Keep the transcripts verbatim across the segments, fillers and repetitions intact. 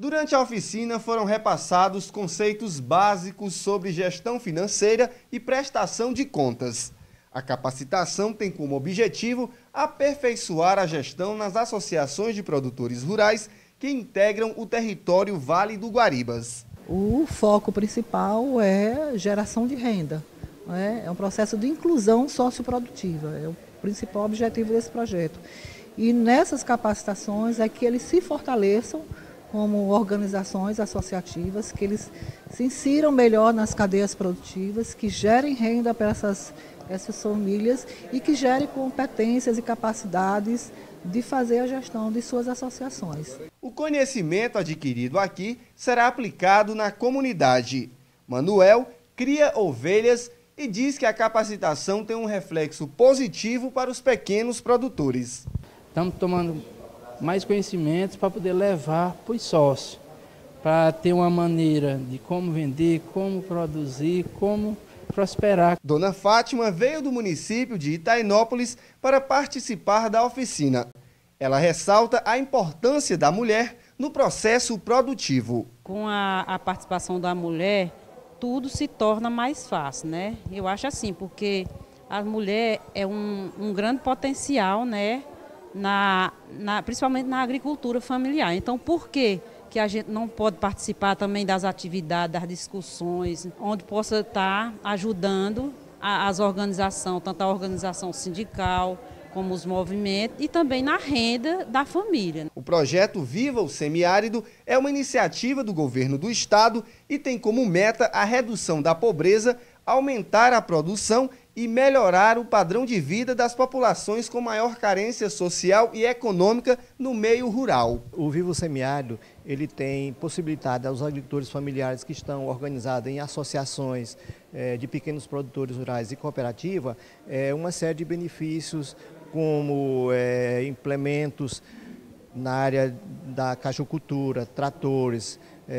Durante a oficina foram repassados conceitos básicos sobre gestão financeira e prestação de contas. A capacitação tem como objetivo aperfeiçoar a gestão nas associações de produtores rurais que integram o território Vale do Guaribas. O foco principal é geração de renda, né? É um processo de inclusão socioprodutiva, é o principal objetivo desse projeto. E nessas capacitações é que eles se fortaleçam como organizações associativas, que eles se insiram melhor nas cadeias produtivas, que gerem renda para essas, essas famílias e que gerem competências e capacidades de fazer a gestão de suas associações. O conhecimento adquirido aqui será aplicado na comunidade. Manuel cria ovelhas e diz que a capacitação tem um reflexo positivo para os pequenos produtores. Estamos tomando mais conhecimentos para poder levar para os sócios, para ter uma maneira de como vender, como produzir, como prosperar. Dona Fátima veio do município de Itainópolis para participar da oficina. Ela ressalta a importância da mulher no processo produtivo. Com a, a participação da mulher, tudo se torna mais fácil, né? Eu acho assim, porque a mulher é um, um grande potencial, né? Na, na, principalmente na agricultura familiar. Então, por que que a gente não pode participar também das atividades, das discussões, onde possa estar ajudando a, as organizações, tanto a organização sindical, como os movimentos, e também na renda da família. O projeto Viva o Semiárido é uma iniciativa do governo do estado e tem como meta a redução da pobreza, aumentar a produção e melhorar o padrão de vida das populações com maior carência social e econômica no meio rural. O Viva o Semiárido, ele tem possibilitado aos agricultores familiares que estão organizados em associações eh, de pequenos produtores rurais e cooperativa, eh, uma série de benefícios como eh, implementos na área da cajocultura, tratores,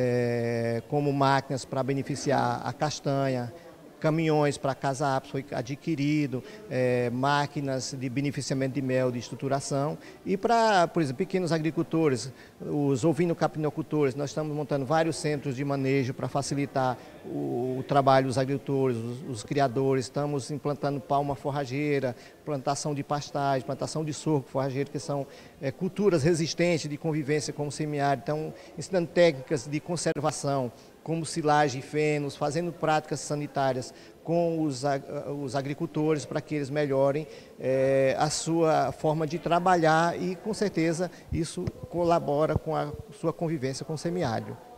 eh, como máquinas para beneficiar a castanha, caminhões para casa apta foi adquirido, é, máquinas de beneficiamento de mel de estruturação e para, por exemplo, pequenos agricultores, os ovino-capinocultores, nós estamos montando vários centros de manejo para facilitar o, o trabalho dos agricultores, os, os criadores, estamos implantando palma forrageira, plantação de pastagem, plantação de sorgo forrageiro, que são é, culturas resistentes de convivência com o semiárido, então ensinando técnicas de conservação, como silagem e fenos, fazendo práticas sanitárias com os, os agricultores para que eles melhorem é, a sua forma de trabalhar e, com certeza, isso colabora com a sua convivência com o semiárido.